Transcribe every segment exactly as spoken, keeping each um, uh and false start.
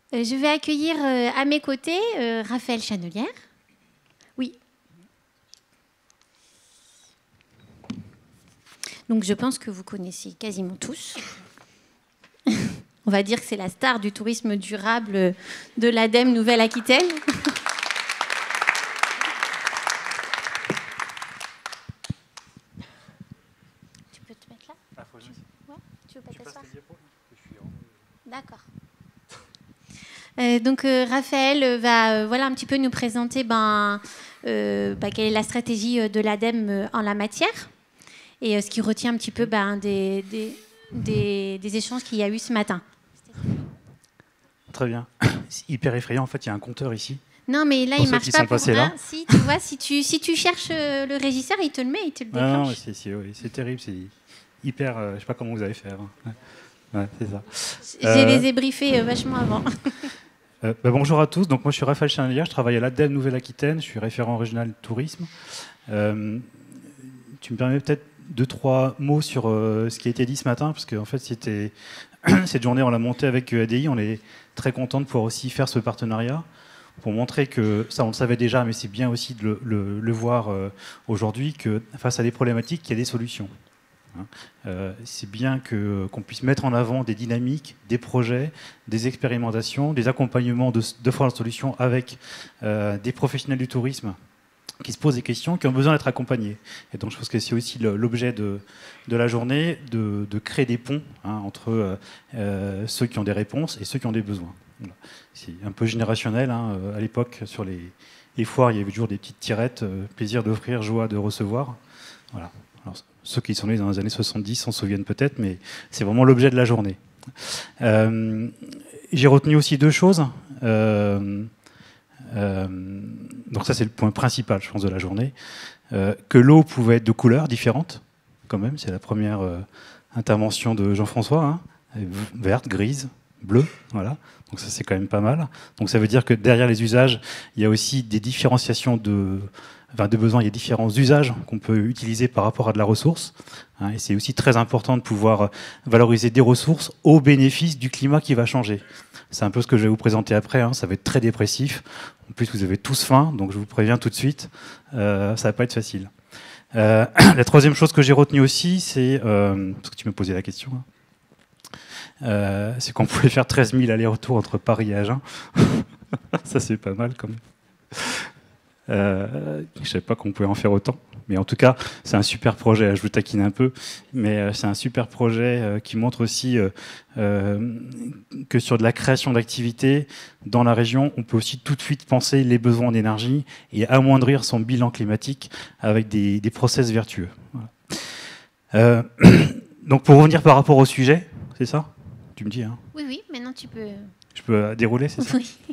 Euh, je vais accueillir euh, à mes côtés euh, Raphaël Chanelière. Oui. Donc je pense que vous connaissez quasiment tous. On va dire que c'est la star du tourisme durable de l'ADEME Nouvelle-Aquitaine. Tu peux te mettre là ? Ah, faut tu... Ouais, tu veux pas t'asseoir ? D'accord. Euh, donc euh, Raphaël va euh, voilà, un petit peu nous présenter ben, euh, ben, quelle est la stratégie de l'ADEME euh, en la matière et euh, ce qui retient un petit peu ben, des, des, des, des échanges qu'il y a eu ce matin. Très bien. C'est hyper effrayant. En fait, il y a un compteur ici. Non, mais là, pour il ne marche pas pour un. Si, tu vois, si tu, si tu cherches euh, le régisseur, il te le met, il te le déclenche. Ah non, c'est, c'est, oui, c'est terrible. C'est hyper... Euh, je ne sais pas comment vous allez faire. Ouais, ouais, c'est ça. Je euh... les ai briefés euh, vachement avant. euh, bah, bonjour à tous. Donc, moi, je suis Raphaël Chanelière. Je travaille à l'ADEME Nouvelle-Aquitaine. Je suis référent régional tourisme. Euh, tu me permets peut-être deux, trois mots sur euh, ce qui a été dit ce matin, parce qu'en fait, c'était... cette journée, on l'a montée avec E A D I. On est très content de pouvoir aussi faire ce partenariat pour montrer que, ça on le savait déjà, mais c'est bien aussi de le, le, le voir euh, aujourd'hui, que face à des problématiques, il y a des solutions. Hein. Euh, c'est bien que, qu'on puisse mettre en avant des dynamiques, des projets, des expérimentations, des accompagnements de, de faire la solution avec euh, des professionnels du tourisme qui se posent des questions, qui ont besoin d'être accompagnés. Et donc je pense que c'est aussi le, l'objet de, de la journée, de, de créer des ponts hein, entre euh, euh, ceux qui ont des réponses et ceux qui ont des besoins. Voilà. C'est un peu générationnel. Hein. À l'époque, sur les, les foires, il y avait toujours des petites tirettes, euh, plaisir d'offrir, joie de recevoir. Voilà. Alors, ceux qui sont nés dans les années soixante-dix s'en souviennent peut-être, mais c'est vraiment l'objet de la journée. Euh, j'ai retenu aussi deux choses. Euh, Euh, donc ça c'est le point principal je pense de la journée, euh, que l'eau pouvait être de couleurs différentes quand même, c'est la première euh, intervention de Jean-François, hein, verte, grise, bleue, voilà, donc ça c'est quand même pas mal. Donc ça veut dire que derrière les usages il y a aussi des différenciations de, enfin, de besoins, il y a différents usages qu'on peut utiliser par rapport à de la ressource, hein, et c'est aussi très important de pouvoir valoriser des ressources au bénéfice du climat qui va changer. C'est un peu ce que je vais vous présenter après, hein. Ça va être très dépressif. En plus, vous avez tous faim, donc je vous préviens tout de suite, euh, ça va pas être facile. Euh, la troisième chose que j'ai retenue aussi, c'est, euh, parce que tu me posais la question, hein, euh, c'est qu'on pouvait faire treize mille allers-retours entre Paris et Agen. Ça, c'est pas mal quand même. Euh, je ne savais pas qu'on pouvait en faire autant. Mais en tout cas, c'est un super projet. Je vous taquine un peu, mais c'est un super projet euh, qui montre aussi euh, euh, que sur de la création d'activités dans la région, on peut aussi tout de suite penser les besoins en énergie et amoindrir son bilan climatique avec des, des process vertueux. Voilà. Euh, donc pour revenir par rapport au sujet, c'est ça ? Tu me dis, hein ? Oui, oui, maintenant tu peux... Je peux dérouler, c'est ça ? Oui.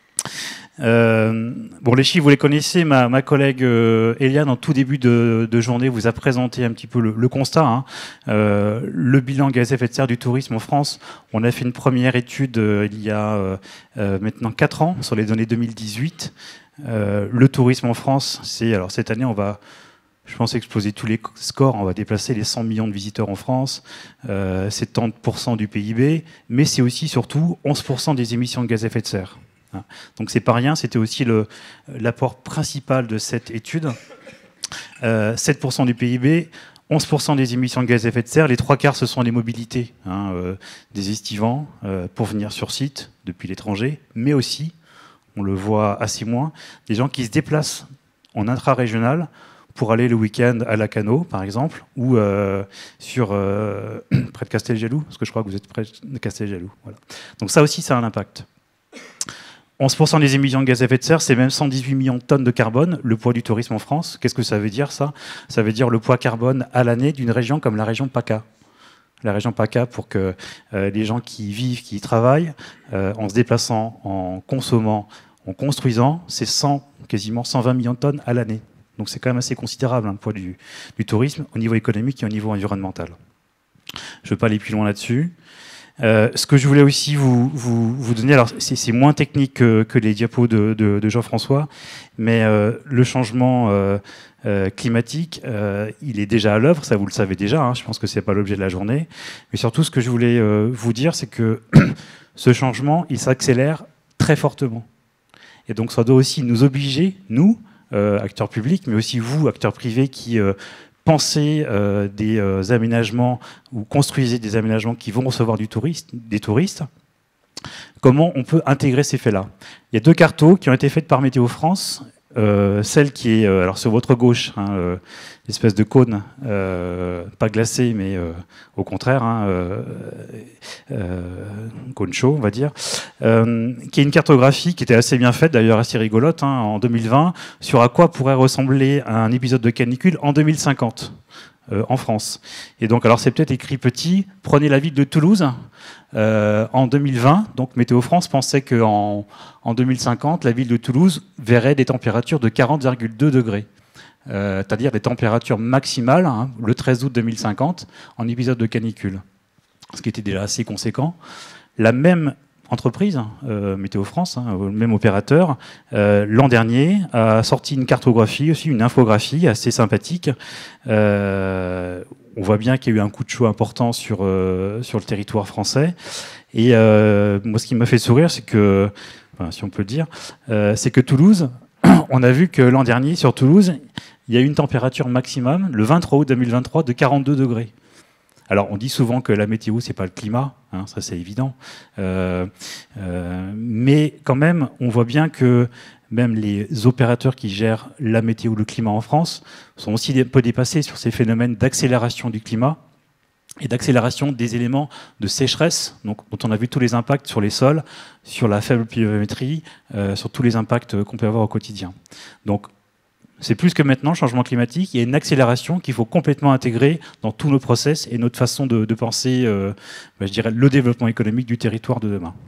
Euh, bon, les chiffres, vous les connaissez. Ma, ma collègue euh, Eliane, en tout début de, de journée, vous a présenté un petit peu le, le constat. Hein. Euh, le bilan gaz à effet de serre du tourisme en France. On a fait une première étude euh, il y a euh, euh, maintenant quatre ans sur les données deux mille dix-huit. Euh, le tourisme en France, c'est alors cette année, on va, je pense, exploser tous les scores. On va déplacer les cent millions de visiteurs en France. Euh, c'est soixante pour cent du P I B, mais c'est aussi surtout onze pour cent des émissions de gaz à effet de serre. Donc c'est pas rien, c'était aussi le, l'apport principal de cette étude. Euh, sept pour cent du P I B, onze pour cent des émissions de gaz à effet de serre, les trois quarts ce sont les mobilités, hein, euh, des estivants euh, pour venir sur site depuis l'étranger, mais aussi, on le voit assez moins, des gens qui se déplacent en intra-régional pour aller le week-end à Lacanau, par exemple, ou euh, sur, euh, près de Casteljaloux, parce que je crois que vous êtes près de Casteljaloux. Voilà. Donc ça aussi, ça a un impact. onze pour cent des émissions de gaz à effet de serre, c'est même cent dix-huit millions de tonnes de carbone, le poids du tourisme en France. Qu'est-ce que ça veut dire, ça ? Ça veut dire le poids carbone à l'année d'une région comme la région PACA. La région PACA, pour que euh, les gens qui y vivent, qui y travaillent, euh, en se déplaçant, en consommant, en construisant, c'est cent, quasiment cent vingt millions de tonnes à l'année. Donc c'est quand même assez considérable, hein, le poids du, du tourisme au niveau économique et au niveau environnemental. Je ne veux pas aller plus loin là-dessus. Euh, ce que je voulais aussi vous, vous, vous donner, alors c'est, c'est moins technique que, que les diapos de, de, de Jean-François, mais euh, le changement euh, euh, climatique, euh, il est déjà à l'œuvre, ça vous le savez déjà, hein, je pense que c'est pas l'objet de la journée, mais surtout ce que je voulais euh, vous dire, c'est que ce changement, il s'accélère très fortement. Et donc ça doit aussi nous obliger, nous, euh, acteurs publics, mais aussi vous, acteurs privés, qui euh, pensez euh, des euh, aménagements ou construisez des aménagements qui vont recevoir du touriste, des touristes, comment on peut intégrer ces faits-là. Il y a deux cartos qui ont été faites par Météo France. Euh, celle qui est euh, alors sur votre gauche, hein, euh, l'espèce de cône, euh, pas glacé, mais euh, au contraire, hein, euh, euh, cône chaud, on va dire, euh, qui est une cartographie qui était assez bien faite, d'ailleurs assez rigolote, hein, en deux mille vingt, sur à quoi pourrait ressembler un épisode de canicule en deux mille cinquante. Euh, en France. Et donc, alors c'est peut-être écrit petit, prenez la ville de Toulouse euh, en deux mille vingt. Donc, Météo France pensait qu'en en deux mille cinquante, la ville de Toulouse verrait des températures de quarante virgule deux degrés. Euh, c'est-à-dire des températures maximales, hein, le treize août deux mille cinquante, en épisode de canicule. Ce qui était déjà assez conséquent. La même entreprise, euh, Météo France, hein, le même opérateur, euh, l'an dernier a sorti une cartographie, aussi une infographie assez sympathique. Euh, on voit bien qu'il y a eu un coup de chaud important sur, euh, sur le territoire français. Et euh, moi, ce qui m'a fait sourire, c'est que, enfin, si on peut le dire, euh, c'est que Toulouse, on a vu que l'an dernier, sur Toulouse, il y a eu une température maximum, le vingt-trois août deux mille vingt-trois, de quarante-deux degrés. Alors, on dit souvent que la météo, c'est pas le climat, hein, ça c'est évident. Euh, euh, mais quand même, on voit bien que même les opérateurs qui gèrent la météo ou le climat en France sont aussi un peu dépassés sur ces phénomènes d'accélération du climat et d'accélération des éléments de sécheresse, donc, dont on a vu tous les impacts sur les sols, sur la faible pluviométrie, euh, sur tous les impacts qu'on peut avoir au quotidien. Donc, c'est plus que maintenant, le changement climatique, il y a une accélération qu'il faut complètement intégrer dans tous nos process et notre façon de, de penser, euh, bah, je dirais, le développement économique du territoire de demain.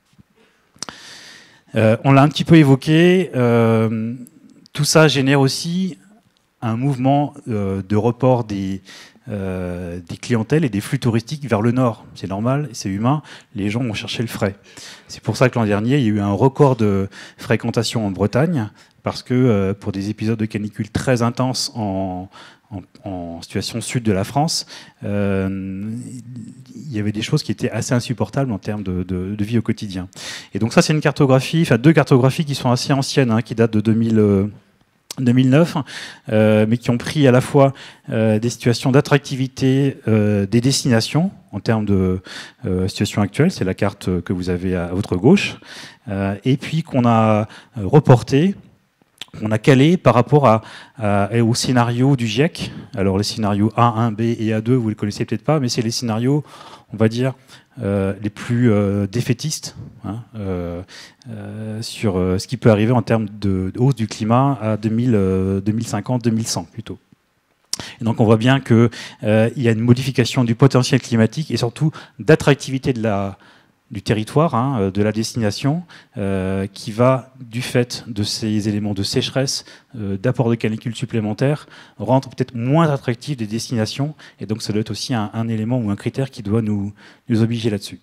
Euh, on l'a un petit peu évoqué, euh, tout ça génère aussi un mouvement euh, de report des, euh, des clientèles et des flux touristiques vers le nord. C'est normal, c'est humain, les gens vont chercher le frais. C'est pour ça que l'an dernier, il y a eu un record de fréquentation en Bretagne, parce que euh, pour des épisodes de canicule très intenses en, en, en situation sud de la France, euh, il y avait des choses qui étaient assez insupportables en termes de, de, de vie au quotidien. Et donc ça, c'est une cartographie, enfin deux cartographies qui sont assez anciennes, hein, qui datent de deux mille, euh, deux mille neuf, euh, mais qui ont pris à la fois euh, des situations d'attractivité euh, des destinations en termes de euh, situation actuelle, c'est la carte que vous avez à votre gauche, euh, et puis qu'on a reporté, on a calé par rapport à, à, au scénario du GIEC. Alors les scénarios A un, B et A deux, vous les connaissez peut-être pas, mais c'est les scénarios, on va dire, euh, les plus euh, défaitistes, hein, euh, euh, sur euh, ce qui peut arriver en termes de, de hausse du climat à deux mille, euh, deux mille cinquante, deux mille cent plutôt. Et donc on voit bien qu'il euh, y a une modification du potentiel climatique et surtout d'attractivité de la du territoire, hein, de la destination, euh, qui va, du fait de ces éléments de sécheresse, euh, d'apport de canicule supplémentaires, rendre peut-être moins attractives des destinations. Et donc ça doit être aussi un, un élément ou un critère qui doit nous, nous obliger là-dessus.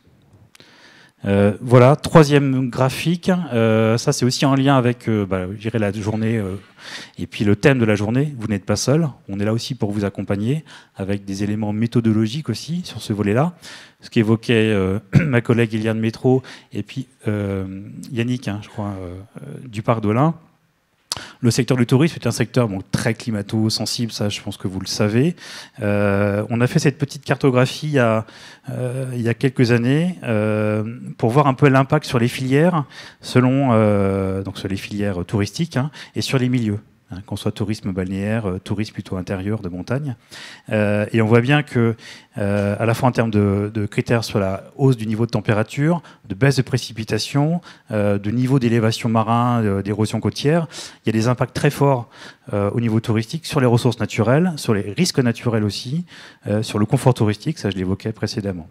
Euh, voilà, troisième graphique, euh, ça c'est aussi en lien avec euh, bah, je dirais la journée euh, et puis le thème de la journée. Vous n'êtes pas seul, on est là aussi pour vous accompagner avec des éléments méthodologiques aussi sur ce volet-là. Ce qu'évoquait euh, ma collègue Eliane Métro et puis euh, Yannick, hein, je crois, euh, du Parc d'Olin. Le secteur du tourisme est un secteur bon, très climato-sensible, ça je pense que vous le savez. Euh, on a fait cette petite cartographie il y a, euh, il y a quelques années euh, pour voir un peu l'impact sur les filières, selon, euh, donc sur les filières touristiques hein, et sur les milieux. Hein, qu'on soit tourisme balnéaire, euh, tourisme plutôt intérieur de montagne. Euh, et on voit bien que, euh, à la fois en termes de, de critères sur la hausse du niveau de température, de baisse de précipitations, euh, de niveau d'élévation marin, euh, d'érosion côtière, il y a des impacts très forts euh, au niveau touristique sur les ressources naturelles, sur les risques naturels aussi, euh, sur le confort touristique, ça je l'évoquais précédemment.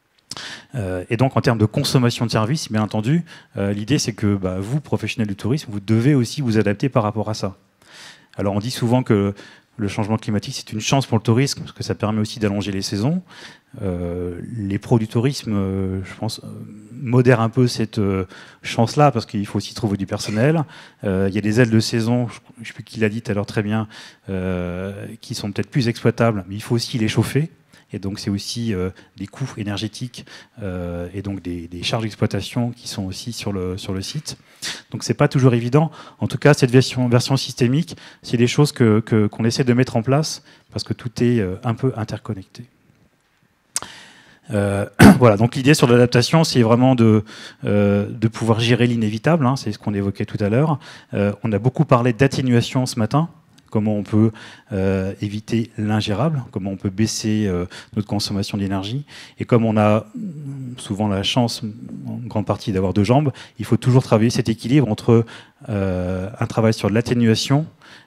Euh, et donc en termes de consommation de services, bien entendu, euh, l'idée c'est que bah, vous, professionnels du tourisme, vous devez aussi vous adapter par rapport à ça. Alors on dit souvent que le changement climatique c'est une chance pour le tourisme parce que ça permet aussi d'allonger les saisons. Euh, les pros du tourisme, euh, je pense, euh, modèrent un peu cette euh, chance-là parce qu'il faut aussi trouver du personnel. Euh, il y a des ailes de saison, je ne sais plus qui l'a dit tout à l'heure très bien, euh, qui sont peut-être plus exploitables, mais il faut aussi les chauffer. et donc c'est aussi euh, des coûts énergétiques euh, et donc des, des charges d'exploitation qui sont aussi sur le, sur le site. Donc c'est pas toujours évident. En tout cas, cette version, version systémique, c'est des choses que, que, qu'on essaie de mettre en place parce que tout est euh, un peu interconnecté. Euh, voilà, donc l'idée sur l'adaptation, c'est vraiment de, euh, de pouvoir gérer l'inévitable, hein, c'est ce qu'on évoquait tout à l'heure. Euh, on a beaucoup parlé d'atténuation ce matin, comment on peut euh, éviter l'ingérable, comment on peut baisser euh, notre consommation d'énergie. Et comme on a souvent la chance, en grande partie, d'avoir deux jambes, il faut toujours travailler cet équilibre entre euh, un travail sur l'atténuation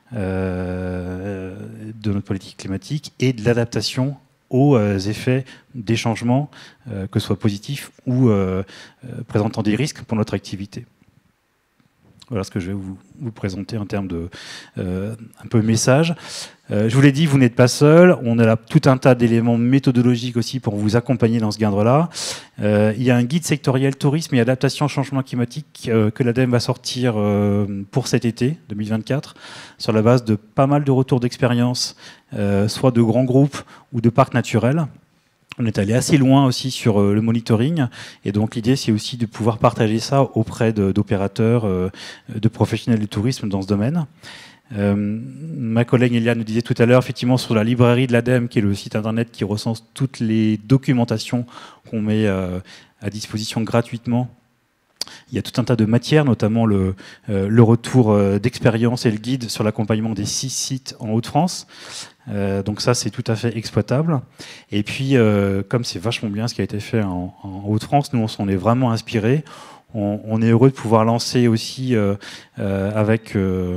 euh, de notre politique climatique et de l'adaptation aux effets des changements, euh, que ce soit positifs ou euh, euh, présentant des risques pour notre activité. Voilà ce que je vais vous, vous présenter en termes de euh, un peu message. Euh, je vous l'ai dit, vous n'êtes pas seul. On a là tout un tas d'éléments méthodologiques aussi pour vous accompagner dans ce cadre-là. Euh, il y a un guide sectoriel tourisme et adaptation au changement climatique euh, que l'A D E M va sortir euh, pour cet été deux mille vingt-quatre sur la base de pas mal de retours d'expérience, euh, soit de grands groupes ou de parcs naturels. On est allé assez loin aussi sur le monitoring et donc l'idée c'est aussi de pouvoir partager ça auprès de, d'opérateurs, de professionnels du tourisme dans ce domaine. Euh, ma collègue Eliane nous disait tout à l'heure effectivement sur la librairie de l'A D E M qui est le site internet qui recense toutes les documentations qu'on met euh, à disposition gratuitement. Il y a tout un tas de matières, notamment le, euh, le retour euh, d'expérience et le guide sur l'accompagnement des six sites en Hauts-de-France. Euh, donc ça, c'est tout à fait exploitable. Et puis, euh, comme c'est vachement bien ce qui a été fait en, en Hauts-de-France, nous, on s'en est vraiment inspiré. On, on est heureux de pouvoir lancer aussi, euh, euh, avec euh,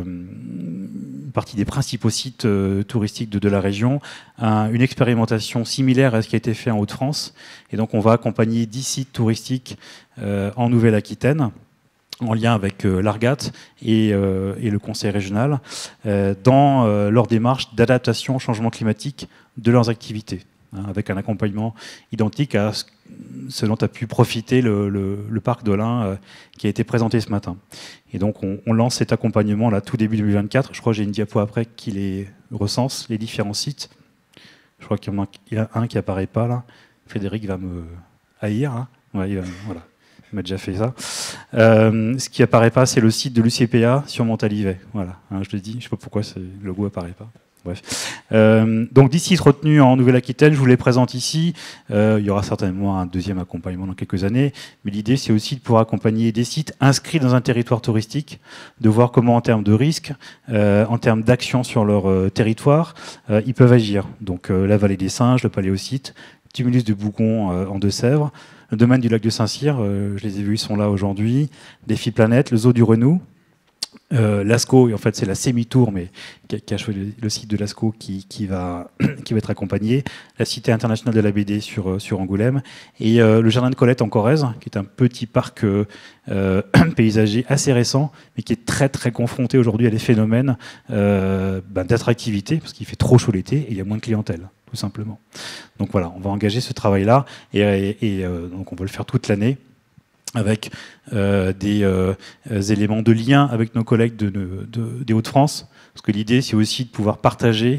une partie des principaux sites euh, touristiques de, de la région, un, une expérimentation similaire à ce qui a été fait en Hauts-de-France. Et donc, on va accompagner dix sites touristiques euh, en Nouvelle-Aquitaine, en lien avec euh, l'Argat et, euh, et le Conseil régional, euh, dans euh, leur démarche d'adaptation au changement climatique de leurs activités, hein, avec un accompagnement identique à ce, ce dont a pu profiter le, le, le parc de l'Ain euh, qui a été présenté ce matin. Et donc on, on lance cet accompagnement là tout début deux mille vingt-quatre. Je crois que j'ai une diapo après qui les recense, les différents sites. Je crois qu'il y en a, il y a un qui apparaît pas là. Frédéric va me haïr. Hein. Ouais, il va, voilà. Il m'a déjà fait ça. Euh, ce qui apparaît pas, c'est le site de l'U C P A sur Montalivet. Voilà, hein, je le dis. Je sais pas pourquoi le logo apparaît pas. Bref. Euh, donc dix sites retenus en Nouvelle-Aquitaine, je vous les présente ici. Euh, il y aura certainement un deuxième accompagnement dans quelques années. Mais l'idée, c'est aussi de pouvoir accompagner des sites inscrits dans un territoire touristique, de voir comment, en termes de risques, euh, en termes d'action sur leur euh, territoire, euh, ils peuvent agir. Donc euh, la Vallée des Singes, le Paléosite, Tumulus de Bougon euh, en Deux-Sèvres, le domaine du lac de Saint-Cyr, euh, je les ai vus, ils sont là aujourd'hui. Défi Planète, le zoo du Renou, euh, l'Asco, en fait c'est la Sémitour, mais qui a, qui a choisi le, le site de l'Asco qui, qui, va, qui va être accompagné, la Cité internationale de la B D sur, sur Angoulême, et euh, le Jardin de Colette en Corrèze, qui est un petit parc euh, paysager assez récent, mais qui est très très confronté aujourd'hui à des phénomènes euh, ben, d'attractivité, parce qu'il fait trop chaud l'été et il y a moins de clientèle, tout simplement. Donc voilà, on va engager ce travail-là, et, et, et euh, donc on va le faire toute l'année, avec euh, des euh, éléments de lien avec nos collègues de, de, de, des Hauts-de-France, parce que l'idée c'est aussi de pouvoir partager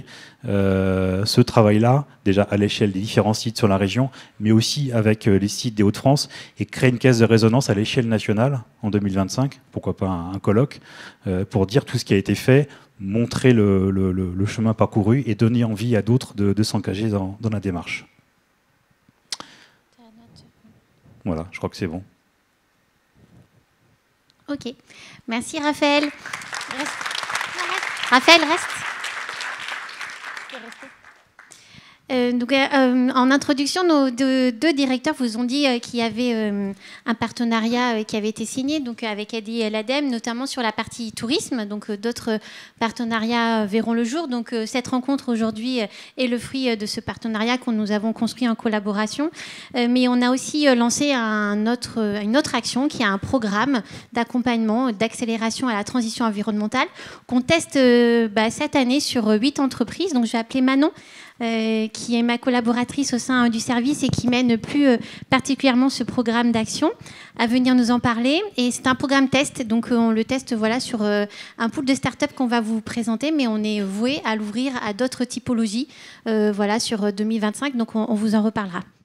euh, ce travail-là, déjà à l'échelle des différents sites sur la région, mais aussi avec euh, les sites des Hauts-de-France, et créer une caisse de résonance à l'échelle nationale en deux mille vingt-cinq, pourquoi pas un, un colloque, euh, pour dire tout ce qui a été fait, montrer le, le, le, le chemin parcouru et donner envie à d'autres de, de s'engager dans, dans la démarche. Voilà, je crois que c'est bon. Ok, merci Raphaël. Reste. Raphaël, reste. Euh, donc, euh, en introduction, nos deux, deux directeurs vous ont dit euh, qu'il y avait euh, un partenariat euh, qui avait été signé donc, avec A D I et l'A D E M, notamment sur la partie tourisme. Donc, euh, d'autres partenariats verront le jour. Donc, euh, cette rencontre aujourd'hui euh, est le fruit euh, de ce partenariat que nous avons construit en collaboration. Euh, mais on a aussi euh, lancé un autre, euh, une autre action qui est un programme d'accompagnement, d'accélération à la transition environnementale qu'on teste euh, bah, cette année sur huit entreprises. Donc, je vais appeler Manon euh, qui est ma collaboratrice au sein du service et qui mène plus euh, particulièrement ce programme d'action, à venir nous en parler. Et c'est un programme test, donc euh, on le teste voilà, sur euh, un pool de start-up qu'on va vous présenter, mais on est voué à l'ouvrir à d'autres typologies euh, voilà, sur deux mille vingt-cinq, donc on, on vous en reparlera.